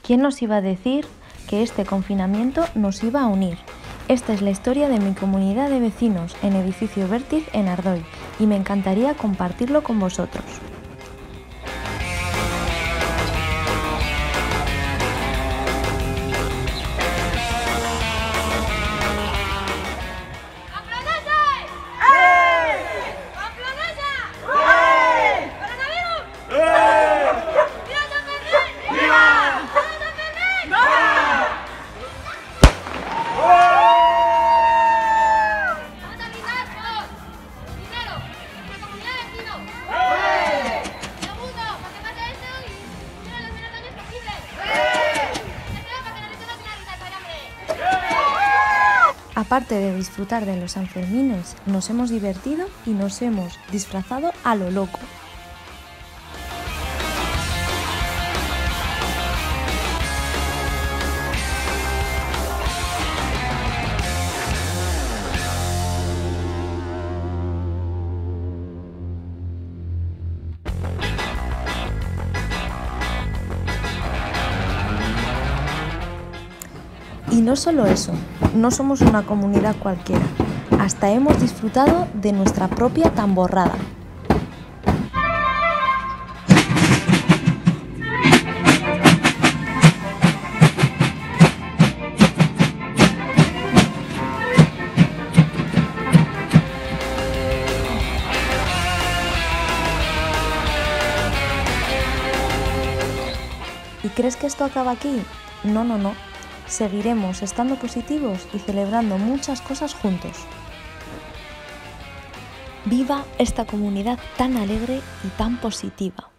¿Quién nos iba a decir que este confinamiento nos iba a unir? Esta es la historia de mi comunidad de vecinos en Edificio Vértiz en Ardoy y me encantaría compartirlo con vosotros. Aparte de disfrutar de los Sanfermines, nos hemos divertido y nos hemos disfrazado a lo loco. Y no solo eso, no somos una comunidad cualquiera, hasta hemos disfrutado de nuestra propia tamborrada. ¿Y crees que esto acaba aquí? No, no, no. Seguiremos estando positivos y celebrando muchas cosas juntos. ¡Viva esta comunidad tan alegre y tan positiva!